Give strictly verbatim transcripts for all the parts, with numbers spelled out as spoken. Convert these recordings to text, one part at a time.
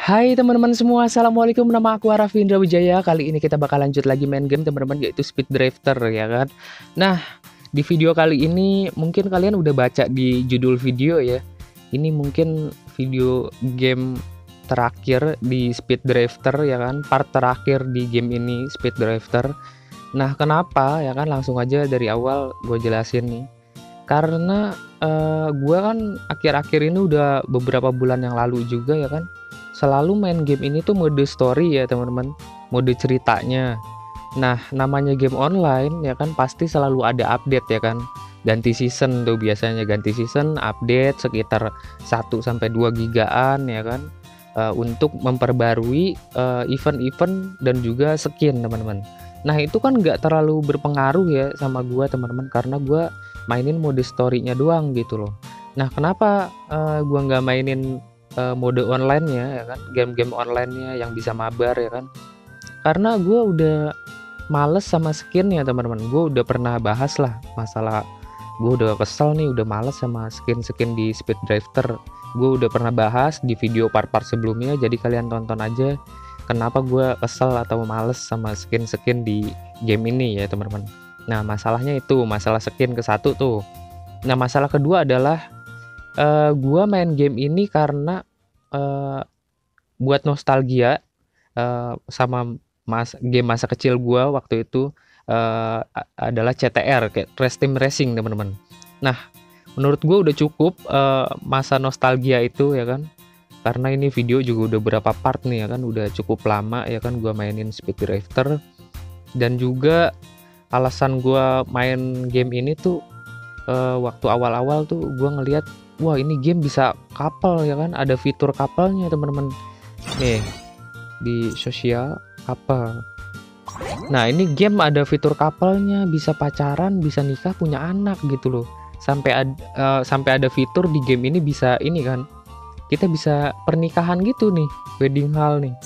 Hai teman-teman semua, assalamualaikum. Nama aku Arafindra Wijaya. Kali ini kita bakal lanjut lagi main game teman-teman, yaitu Speed Drifter ya kan. Nah, di video kali ini mungkin kalian udah baca di judul video ya. Ini mungkin video game terakhir di Speed Drifter ya kan, part terakhir di game ini Speed Drifter. Nah, kenapa ya kan, langsung aja dari awal gue jelasin nih. Karena uh, gue kan akhir-akhir ini udah beberapa bulan yang lalu juga ya kan, selalu main game ini tuh mode story ya teman-teman, mode ceritanya. Nah, namanya game online ya kan, pasti selalu ada update ya kan, ganti season tuh biasanya, ganti season update sekitar satu sampai dua gigaan ya kan, uh, untuk memperbarui uh, event-event dan juga skin teman-teman. Nah, itu kan nggak terlalu berpengaruh ya sama gua teman-teman, karena gua mainin mode story-nya doang gitu loh. Nah, kenapa uh, gua nggak mainin Uh, mode online-nya ya kan, game-game online-nya yang bisa mabar ya kan, karena gue udah males sama skin ya teman-teman. Gue udah pernah bahas lah masalah, gue udah kesel nih, udah males sama skin-skin di Speed Drifter. Gue udah pernah bahas di video part-part sebelumnya, jadi kalian tonton aja kenapa gue kesel atau males sama skin-skin di game ini ya teman-teman. Nah, masalahnya itu masalah skin ke satu tuh. Nah, masalah kedua adalah Uh, gua main game ini karena uh, buat nostalgia uh, sama mas game masa kecil gua waktu itu, uh, adalah C T R, kayak Crash Team Racing teman-teman. Nah, menurut gua udah cukup uh, masa nostalgia itu ya kan, karena ini video juga udah berapa part nih ya kan, udah cukup lama ya kan gua mainin Speed Drifter. Dan juga alasan gua main game ini tuh, uh, waktu awal-awal tuh gua ngelihat, wah ini game bisa couple ya kan, ada fitur couple-nya teman-teman. Nih di sosial couple. Nah, ini game ada fitur couple-nya, bisa pacaran, bisa nikah, punya anak gitu loh. Sampai ada uh, sampai ada fitur di game ini bisa ini kan, kita bisa pernikahan gitu nih, wedding hall nih.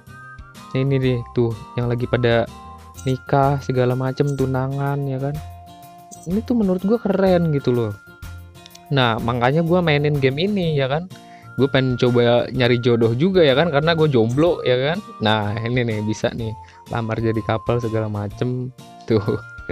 Ini nih tuh yang lagi pada nikah segala macem, tunangan ya kan. Ini tuh menurut gua keren gitu loh. Nah, makanya gue mainin game ini ya kan, gue pengen coba nyari jodoh juga ya kan, karena gue jomblo ya kan. Nah, ini nih bisa nih lamar jadi couple segala macem tuh.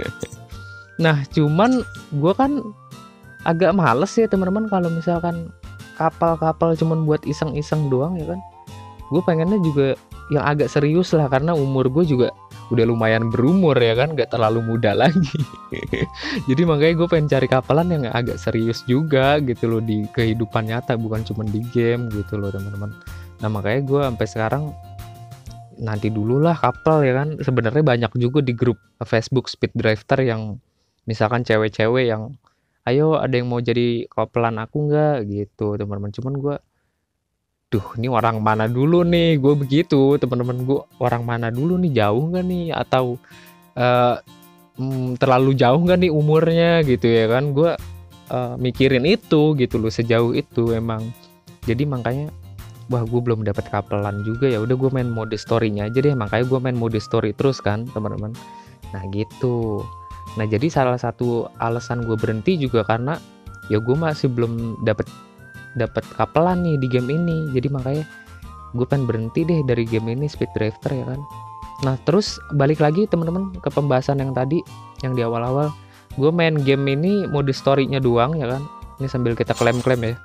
Nah, cuman gue kan agak males ya teman-teman kalau misalkan couple-couple cuman buat iseng-iseng doang ya kan. Gue pengennya juga yang agak serius lah, karena umur gue juga udah lumayan berumur ya kan, gak terlalu muda lagi. Jadi makanya gue pengen cari kapelan yang agak serius juga gitu loh, di kehidupan nyata, bukan cuma di game gitu loh teman-teman. Nah, makanya gue sampai sekarang nanti dulu lah couple ya kan. Sebenarnya banyak juga di grup Facebook Speed Drifter yang misalkan cewek-cewek yang ayo ada yang mau jadi kapelan aku nggak gitu teman-teman. Cuman gue, duh ini orang mana dulu nih, gue begitu teman-teman, gue orang mana dulu nih, jauh nggak nih, atau uh, mm, terlalu jauh nggak nih umurnya gitu ya kan. Gue uh, mikirin itu gitu loh, sejauh itu emang. Jadi makanya wah gue belum dapat kapelan juga, ya udah gue main mode story-nya aja deh. Makanya gue main mode story terus kan teman-teman. Nah gitu. Nah, jadi salah satu alasan gue berhenti juga karena ya gue masih belum dapat dapat kapelan nih di game ini. Jadi makanya gue pengen berhenti deh dari game ini Speed Drifter ya kan. Nah, terus balik lagi teman-teman ke pembahasan yang tadi, yang di awal-awal. Gue main game ini mode story-nya doang ya kan. Ini sambil kita klaim-klaim ya.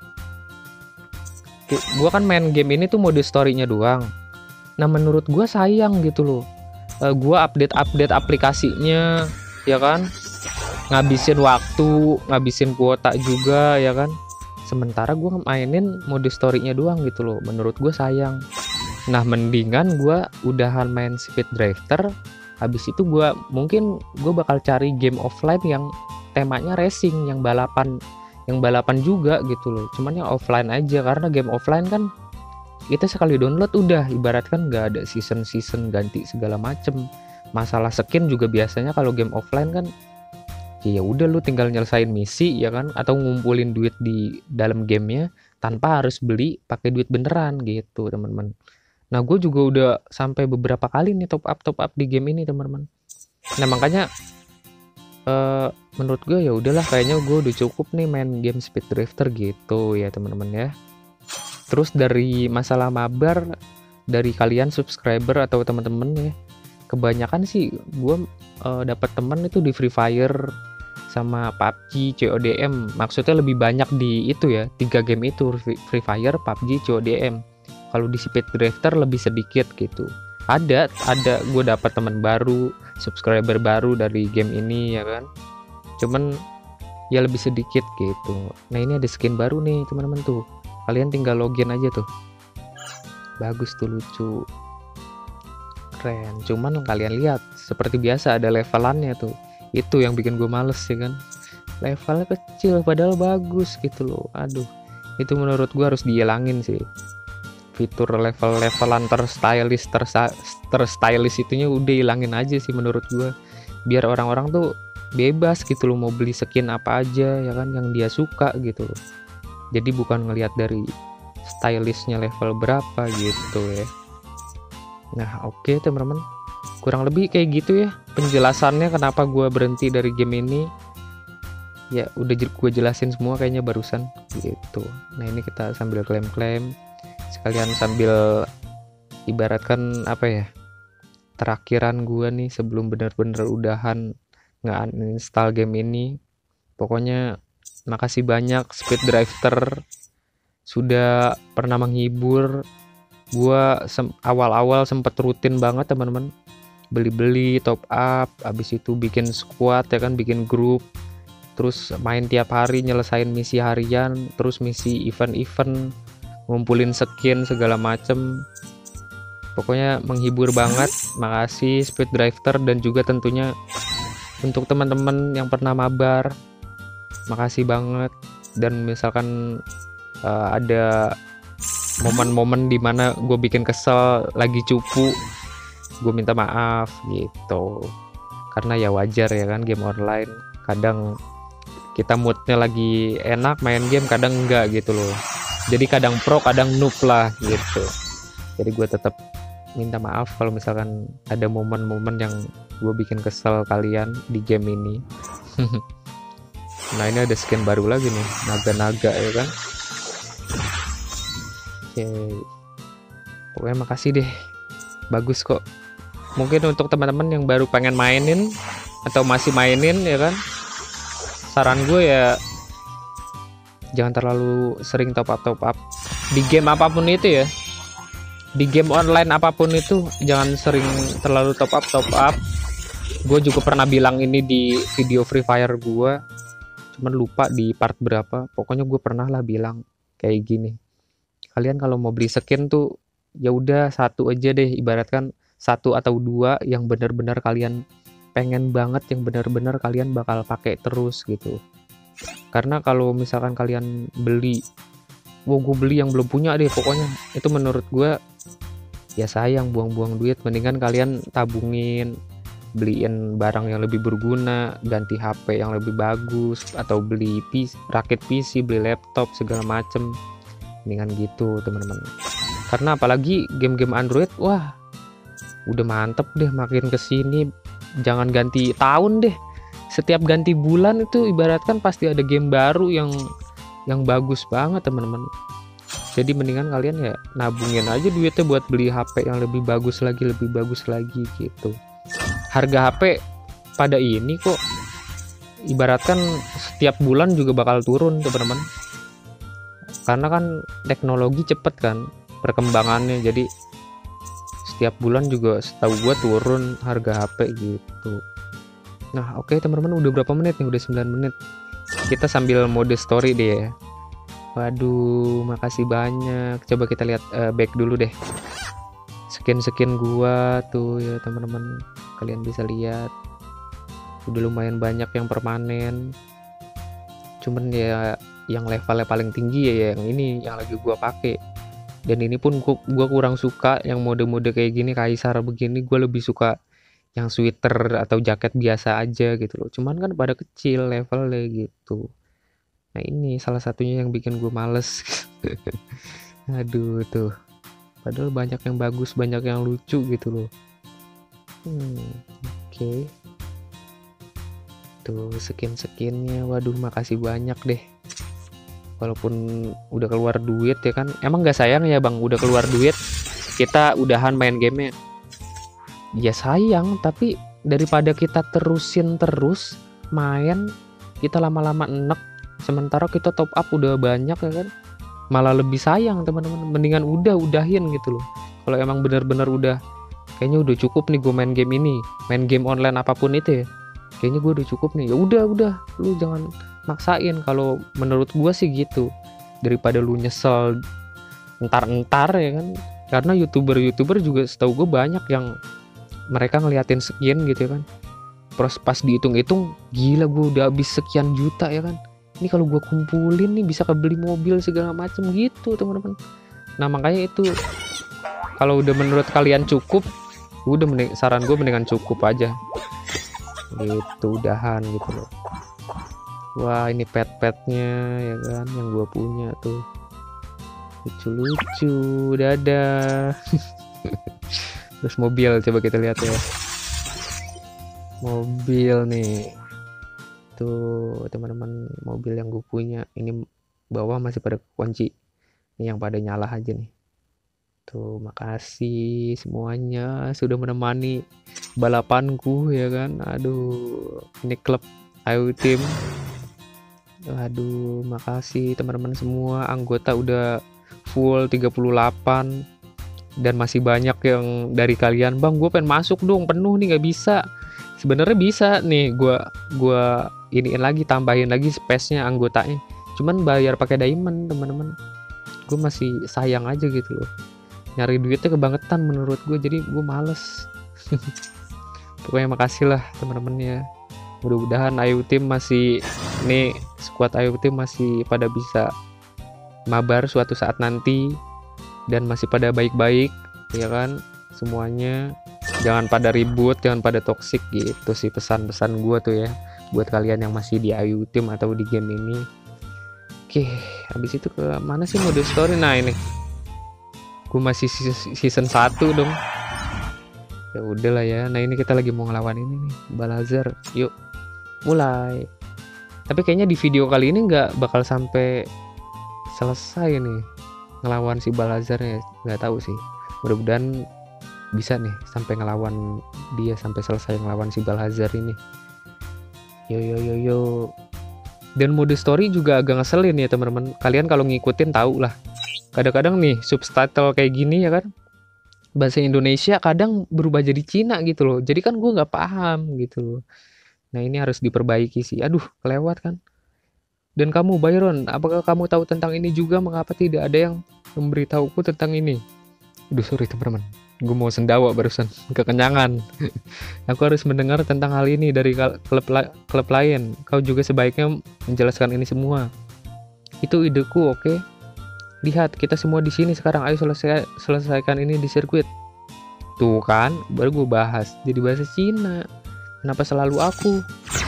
Gue kan main game ini tuh mode story-nya doang. Nah, menurut gue sayang gitu loh. uh, Gue update-update aplikasinya ya kan, ngabisin waktu, ngabisin kuota juga ya kan. Sementara gue mainin mode story-nya doang gitu loh. Menurut gue sayang. Nah, mendingan gue udahan main Speed Drifter, habis itu gue mungkin gue bakal cari game offline yang temanya racing, yang balapan, yang balapan juga gitu loh. Cuman yang offline aja, karena game offline kan kita sekali download udah, ibaratkan nggak ada season-season ganti segala macem. Masalah skin juga biasanya kalau game offline kan ya udah lu tinggal nyelesain misi ya kan, atau ngumpulin duit di dalam gamenya tanpa harus beli pakai duit beneran gitu teman-teman. Nah, gue juga udah sampai beberapa kali nih top up top up di game ini teman-teman. Nah, makanya uh, menurut gue ya udahlah, kayaknya gue udah cukup nih main game Speed Drifter gitu ya teman-teman ya. Terus dari masalah mabar, dari kalian subscriber atau teman-teman ya, kebanyakan sih gue uh, dapat teman itu di Free Fire sama P U B G, C O D M. Maksudnya lebih banyak di itu ya, tiga game itu, Free Fire, P U B G, C O D M. Kalau di Speed Drifter lebih sedikit gitu. Ada, ada gue dapat teman baru, subscriber baru dari game ini ya kan. Cuman ya lebih sedikit gitu. Nah ini ada skin baru nih teman-teman tuh. Kalian tinggal login aja tuh. Bagus tuh, lucu. Keren. Cuman kalian lihat, seperti biasa ada levelannya tuh. Itu yang bikin gue males ya kan. Levelnya kecil padahal bagus gitu loh. Aduh, itu menurut gue harus dihilangin sih. Fitur level-levelan terstylish tersa terstylish itunya udah hilangin aja sih menurut gue. Biar orang-orang tuh bebas gitu loh, mau beli skin apa aja ya kan yang dia suka gitu loh. Jadi bukan ngelihat dari stylishnya level berapa gitu ya. Nah oke okay, teman-teman, kurang lebih kayak gitu ya penjelasannya kenapa gue berhenti dari game ini. Ya udah gue jelasin semua kayaknya barusan gitu. Nah ini kita sambil klaim-klaim, sekalian sambil ibaratkan apa ya, terakhiran gue nih sebelum bener-bener udahan nggak uninstall game ini. Pokoknya makasih banyak Speed Drifter sudah pernah menghibur gue. Sem awal-awal sempet rutin banget teman-teman, beli-beli top up, habis itu bikin squad ya kan, bikin grup, terus main tiap hari, nyelesain misi harian, terus misi event-event, ngumpulin skin segala macem. Pokoknya menghibur banget. Makasih Speed Drifter, dan juga tentunya untuk teman-teman yang pernah mabar, makasih banget. Dan misalkan uh, ada momen-momen dimana gue bikin kesel, lagi cupu, gue minta maaf gitu. Karena ya wajar ya kan, game online kadang kita moodnya lagi enak main game, kadang enggak gitu loh. Jadi kadang pro, kadang noob lah gitu. Jadi gue tetap minta maaf kalau misalkan ada momen-momen yang gue bikin kesel kalian di game ini. Nah ini ada skin baru lagi nih, naga-naga ya kan. Oke, pokoknya makasih deh, bagus kok. Mungkin untuk teman-teman yang baru pengen mainin atau masih mainin ya kan, saran gue ya jangan terlalu sering top up top up di game apapun itu ya. Di game online apapun itu jangan sering terlalu top up top up. Gue juga pernah bilang ini di video Free Fire gue, cuman lupa di part berapa. Pokoknya gue pernah lah bilang kayak gini. Kalian kalau mau beli skin tuh ya udah satu aja deh, ibaratkan satu atau dua yang benar-benar kalian pengen banget, yang benar-benar kalian bakal pakai terus gitu. Karena kalau misalkan kalian beli, wah gue beli yang belum punya deh pokoknya, itu menurut gue ya sayang, buang-buang duit. Mendingan kalian tabungin, beliin barang yang lebih berguna, ganti H P yang lebih bagus, atau beli P C, rakit P C, beli laptop segala macem. Mendingan gitu teman-teman. Karena apalagi game-game Android, wah udah mantep deh. Makin kesini jangan ganti tahun deh, setiap ganti bulan itu ibaratkan pasti ada game baru yang yang bagus banget teman-teman. Jadi mendingan kalian ya nabungin aja duitnya buat beli H P yang lebih bagus lagi, lebih bagus lagi gitu. Harga H P pada ini kok ibaratkan setiap bulan juga bakal turun teman-teman. Karena kan teknologi cepet kan perkembangannya, jadi setiap bulan juga setahu gua turun harga H P gitu. Nah oke okay, teman-teman, udah berapa menit nih? Udah sembilan menit. Kita sambil mode story deh ya. Waduh, makasih banyak. Coba kita lihat uh, back dulu deh. Skin-skin gua tuh ya teman-teman, kalian bisa lihat udah lumayan banyak yang permanen. Cuman ya yang levelnya paling tinggi ya yang ini yang lagi gua pakai. Dan ini pun gua, gua kurang suka yang mode-mode kayak gini, kaisar begini. Gua lebih suka yang sweater atau jaket biasa aja gitu loh. Cuman kan pada kecil levelnya gitu. Nah ini salah satunya yang bikin gue males. Aduh tuh, padahal banyak yang bagus, banyak yang lucu gitu loh. hmm, oke okay. Tuh skin-skinnya, waduh makasih banyak deh. walaupun udah keluar duit ya kan. Emang nggak sayang ya bang, udah keluar duit kita udahan main gamenya? Ya sayang, tapi daripada kita terusin terus main, kita lama-lama enek, sementara kita top up udah banyak ya kan, malah lebih sayang teman-teman. Mendingan udah udahin gitu loh. Kalau emang bener-bener udah kayaknya udah cukup nih gue main game ini, main game online apapun itu ya, kayaknya gue udah cukup nih, ya udah udah lu jangan maksain. Kalau menurut gue sih gitu, daripada lu nyesel entar-entar ya kan. Karena youtuber-youtuber juga setahu gue banyak yang mereka ngeliatin sekian gitu ya kan, terus pas dihitung-hitung, gila gue udah habis sekian juta ya kan, ini kalau gue kumpulin nih bisa kebeli mobil segala macem gitu teman-teman. Nah makanya itu, kalau udah menurut kalian cukup, udah mending, saran gue mendingan cukup aja gitu, udahan gitu loh. Wah ini pet-petnya ya kan yang gue punya tuh, lucu-lucu, dadah. Terus mobil, coba kita lihat ya, mobil nih tuh teman-teman, mobil yang gue punya ini bawah masih pada kunci, ini yang pada nyala aja nih tuh. Makasih semuanya sudah menemani balapanku ya kan. Aduh ini klub Ayu Tim, aduh makasih teman-teman semua, anggota udah full tiga puluh delapan. Dan masih banyak yang dari kalian, bang gue pengen masuk dong penuh nih, nggak bisa. Sebenarnya bisa nih, gue gua iniin lagi, tambahin lagi space-nya anggotanya, cuman bayar pakai diamond teman-teman. Gue masih sayang aja gitu loh, nyari duitnya kebangetan menurut gue, jadi gue males. Pokoknya makasih lah teman-teman ya. Mudah-mudahan Ayu Tim masih nih, squad Ayu Tim masih pada bisa mabar suatu saat nanti, dan masih pada baik-baik ya kan semuanya. Jangan pada ribut, jangan pada toksik gitu sih pesan-pesan gue tuh ya buat kalian yang masih di Ayu Tim atau di game ini. Oke, habis itu ke mana sih mode story? Nah ini gue masih season satu dong. Ya udahlah ya. Nah ini kita lagi mau ngelawan ini nih, Balazar. Yuk mulai. Tapi kayaknya di video kali ini nggak bakal sampai selesai nih ngelawan si Balazar ya, nggak tahu sih. Mudah-mudahan bisa nih sampai ngelawan dia, sampai selesai ngelawan si Balazar ini. Yo yo yo yo. Dan mode story juga agak ngeselin ya teman-teman. Kalian kalau ngikutin tahu lah. Kadang-kadang nih subtitle kayak gini ya kan, bahasa Indonesia kadang berubah jadi Cina gitu loh. Jadi kan gue nggak paham gitu loh. Nah ini harus diperbaiki sih. Aduh kelewat kan. Dan kamu Byron, apakah kamu tahu tentang ini juga? Mengapa tidak ada yang memberitahuku tentang ini? Aduh sorry teman-teman, gue mau sendawa barusan, kekenyangan. Aku harus mendengar tentang hal ini dari klub, klub lain. Kau juga sebaiknya menjelaskan ini semua. Itu ideku, oke? Okay? Lihat, kita semua di sini sekarang. Ayo selesai, selesaikan ini di sirkuit. Tuh kan, baru gue bahas. Jadi bahasa Cina. Kenapa selalu aku?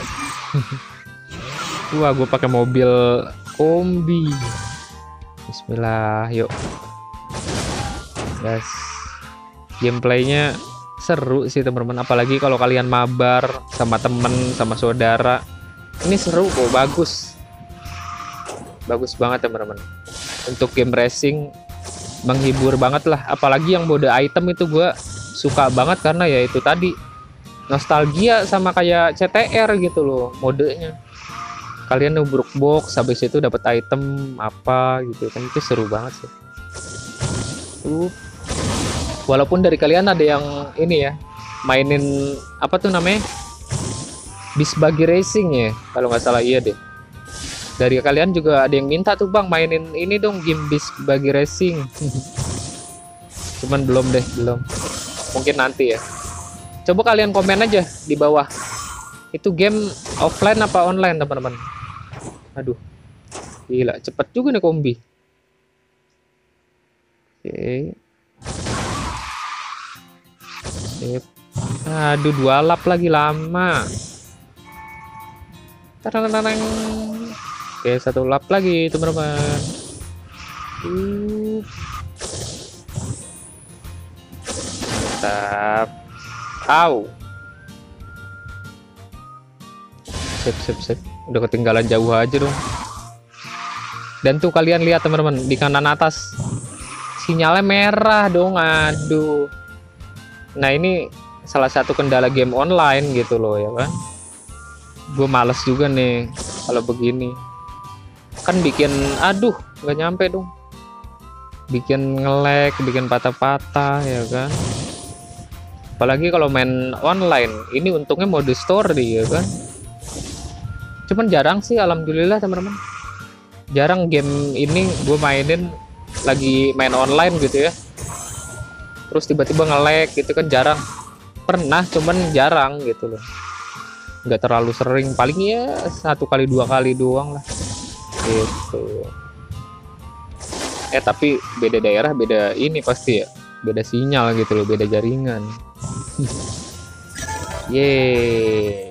Wah, gue pakai mobil kombi. Bismillah, yuk. Guys, gameplaynya seru sih teman-teman. Apalagi kalau kalian mabar sama temen, sama saudara. Ini seru kok, bagus. Bagus banget teman-teman. Untuk game racing, menghibur banget lah. Apalagi yang mode item itu gue suka banget karena ya itu tadi, nostalgia sama kayak C T R gitu loh modenya. Kalian nubruk box, habis itu dapat item apa gitu kan, itu seru banget sih. Uh, walaupun dari kalian ada yang ini ya, mainin apa tuh namanya, Beast Buggy Racing ya, kalau nggak salah. Iya deh. Dari kalian juga ada yang minta tuh bang, mainin ini dong game Beast Buggy Racing. Cuman belum deh, belum. Mungkin nanti ya. Coba kalian komen aja di bawah. Itu game offline apa online teman-teman? Aduh, gila cepet juga nih kombi. Oke. Sip. Aduh, dua lap lagi, lama. Tarang-tarang. Oke, satu lap lagi teman-teman. Uh. Mantap. Au. Sip, sip, sip. Udah ketinggalan jauh aja dong. Dan tuh kalian lihat teman-teman, di kanan atas sinyalnya merah dong, aduh. Nah ini salah satu kendala game online gitu loh ya kan. Gue males juga nih kalau begini, kan bikin aduh nggak nyampe dong, bikin nge-lag, bikin patah-patah ya kan. Apalagi kalau main online, ini untungnya mode story ya kan. Cuman jarang sih, alhamdulillah teman-teman, jarang game ini gue mainin lagi main online gitu ya, terus tiba-tiba nge-lag gitu kan, jarang. Pernah cuman jarang gitu loh, nggak terlalu sering, paling ya satu kali dua kali doang lah gitu. Eh tapi beda daerah beda ini pasti ya, beda sinyal gitu loh, beda jaringan. Yeay.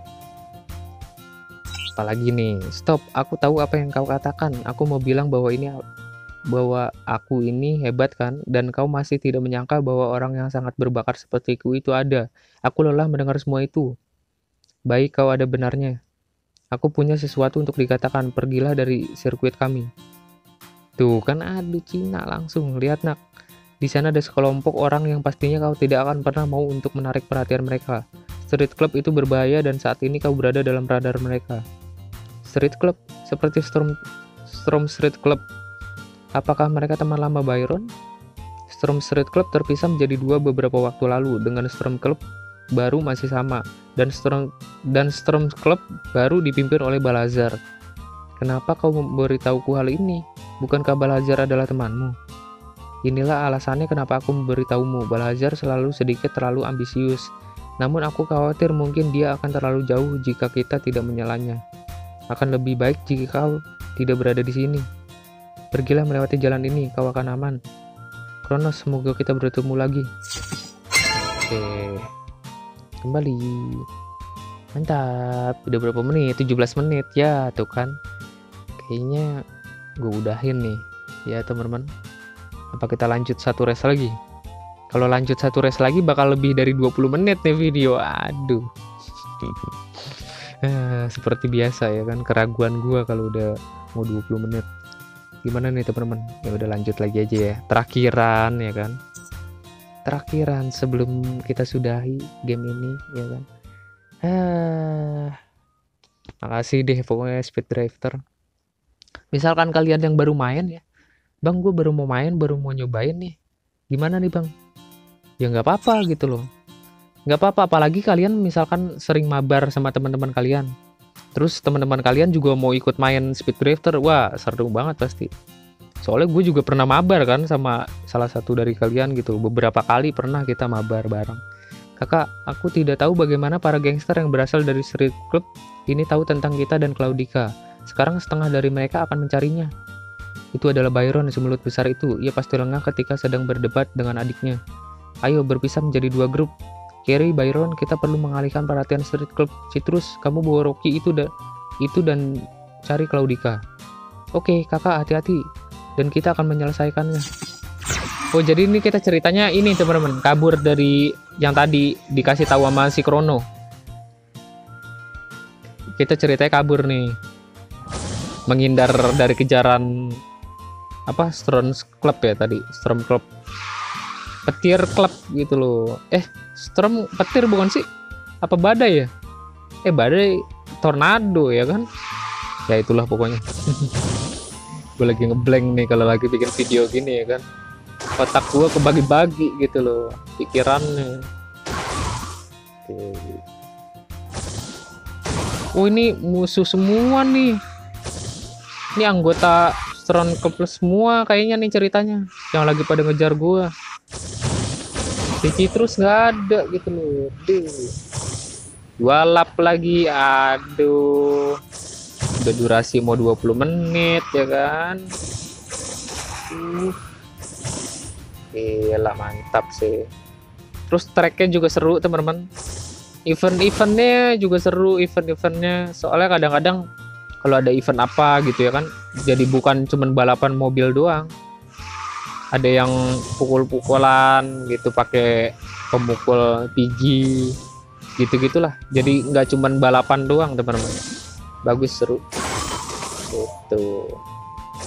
Apalagi nih, stop, aku tahu apa yang kau katakan. Aku mau bilang bahwa ini bahwa aku ini hebat kan, dan kau masih tidak menyangka bahwa orang yang sangat berbakat sepertiku itu ada. Aku lelah mendengar semua itu. Baik, kau ada benarnya. Aku punya sesuatu untuk dikatakan, pergilah dari sirkuit kami. Tuh kan, aduh Cina langsung. Lihat nak, di sana ada sekelompok orang yang pastinya kau tidak akan pernah mau untuk menarik perhatian mereka. Street Club itu berbahaya dan saat ini kau berada dalam radar mereka. Street Club? Seperti Storm, Storm Street Club. Apakah mereka teman lama Byron? Storm Street Club terpisah menjadi dua beberapa waktu lalu, dengan Storm Club baru masih sama, dan Storm dan Storm Club baru dipimpin oleh Balazar. Kenapa kau memberitahuku hal ini? Bukankah Balazar adalah temanmu? Inilah alasannya kenapa aku memberitahumu. Balazar selalu sedikit terlalu ambisius. Namun aku khawatir mungkin dia akan terlalu jauh jika kita tidak menyalanya. Akan lebih baik jika kau tidak berada di sini. Pergilah melewati jalan ini, kau akan aman. Kronos, semoga kita bertemu lagi. Oke, kembali. Mantap, udah berapa menit? tujuh belas menit ya, tuh kan. Kayaknya gue udahin nih ya teman-teman. Apa kita lanjut satu race lagi? Kalau lanjut satu race lagi bakal lebih dari dua puluh menit nih video. Aduh. Eh, seperti biasa ya kan, keraguan gua kalau udah mau dua puluh menit. Gimana nih teman-teman? Ya udah lanjut lagi aja ya. Terakhiran ya kan. Terakhiran sebelum kita sudahi game ini ya kan. Ah. Makasih deh pokoknya Speed Drifter. Misalkan kalian yang baru main ya, Bang, gue baru mau main, baru mau nyobain nih. Gimana nih Bang? Ya nggak apa-apa gitu loh. Nggak apa-apa, apalagi kalian misalkan sering mabar sama teman-teman kalian. Terus teman-teman kalian juga mau ikut main Speed Drifter. Wah, seru banget pasti. Soalnya gue juga pernah mabar kan sama salah satu dari kalian gitu. Beberapa kali pernah kita mabar bareng. Kakak, aku tidak tahu bagaimana para gangster yang berasal dari Street Club ini tahu tentang kita dan Claudica. Sekarang setengah dari mereka akan mencarinya. Itu adalah Byron, si mulut besar itu. Ia pasti lengah ketika sedang berdebat dengan adiknya. Ayo berpisah menjadi dua grup. Carrie, Byron, kita perlu mengalihkan perhatian Street Club. Citrus, kamu bawa Rocky itu, da itu dan cari Claudica. Oke, kakak hati-hati. Dan kita akan menyelesaikannya. Oh, jadi ini kita ceritanya ini teman-teman. Kabur dari yang tadi dikasih tahu sama si Chrono. Kita ceritanya kabur nih. Menghindar dari kejaran apa Storm Club ya tadi. Storm Club. Petir Club gitu loh. Eh, Storm petir bukan sih? Apa badai ya? Eh, badai tornado ya kan? Ya itulah pokoknya. Gue lagi ngeblank nih kalau lagi bikin video gini ya kan. Otak gue kebagi-bagi gitu loh pikirannya. Oke. Oh, ini musuh semua nih. Ini anggota Storm Club semua kayaknya nih ceritanya. Yang lagi pada ngejar gue. Cici terus nggak ada gitu loh. Duh. Dua lap lagi. Aduh. Udah durasi mau dua puluh menit ya kan. Uh. Gila mantap sih. Terus tracknya juga seru teman-teman. Event-eventnya juga seru. Event-eventnya soalnya kadang-kadang kalau ada event apa gitu ya kan, jadi bukan cuman balapan mobil doang. Ada yang pukul-pukulan gitu pakai pemukul pigi gitu-gitulah. Jadi nggak cuman balapan doang teman-teman. Bagus, seru gitu.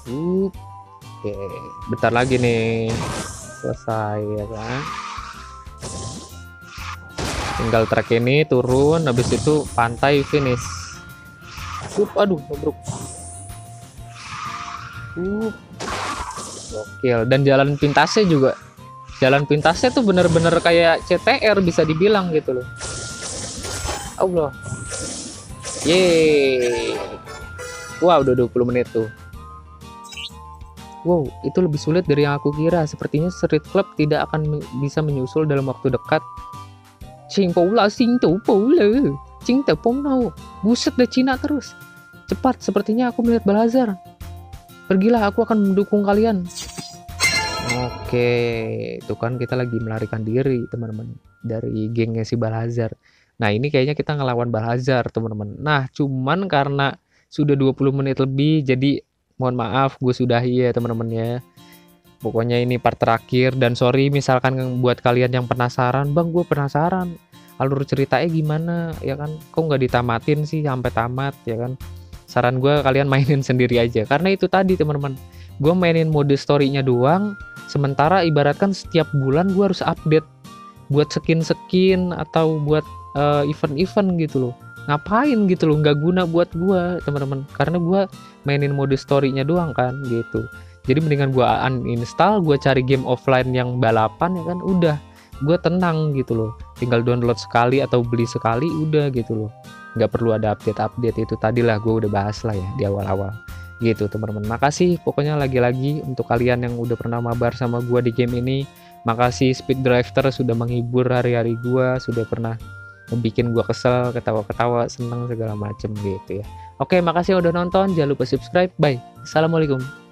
Uh, oke, bentar lagi nih selesai ya kan. Tinggal trek ini turun, habis itu pantai finish. Uh, aduh, bobrok. Uh, gokil. Dan jalan pintasnya juga, jalan pintasnya tuh bener-bener kayak C T R bisa dibilang gitu loh. Allah. Yeay. Wow, udah dua puluh menit tuh. Wow, itu lebih sulit dari yang aku kira. Sepertinya Street Club tidak akan me bisa menyusul dalam waktu dekat. Cing Paula, Cing Tu Paula, Cing Tu Paula. Buset deh, Cina terus. Cepat, sepertinya aku melihat Balazar. Pergilah, aku akan mendukung kalian. Oke, itu kan kita lagi melarikan diri, teman-teman, dari gengnya si Balazar. Nah, ini kayaknya kita ngelawan Balazar, teman-teman. Nah, cuman karena sudah dua puluh menit lebih, jadi mohon maaf gue sudahi ya teman-teman ya. Pokoknya ini part terakhir, dan sorry misalkan buat kalian yang penasaran, bang gue penasaran alur ceritanya gimana ya kan, kok nggak ditamatin sih sampai tamat ya kan. Saran gue kalian mainin sendiri aja, karena itu tadi teman-teman, gue mainin mode story-nya doang, sementara ibaratkan setiap bulan gue harus update buat skin-skin atau buat uh, event-event gitu loh. Ngapain gitu loh, nggak guna buat gua teman-teman, karena gua mainin mode story-nya doang kan gitu. Jadi mendingan gua uninstall, gua cari game offline yang balapan ya kan, udah gua tenang gitu loh, tinggal download sekali atau beli sekali udah gitu loh, nggak perlu ada update-update. Itu tadilah gua udah bahas lah ya di awal-awal gitu teman-teman. Makasih pokoknya lagi-lagi untuk kalian yang udah pernah mabar sama gua di game ini. Makasih Speed Drifter sudah menghibur hari-hari gua, sudah pernah bikin gua kesel, ketawa-ketawa, seneng segala macem gitu ya. Oke, makasih udah nonton, jangan lupa subscribe. Bye. Assalamualaikum.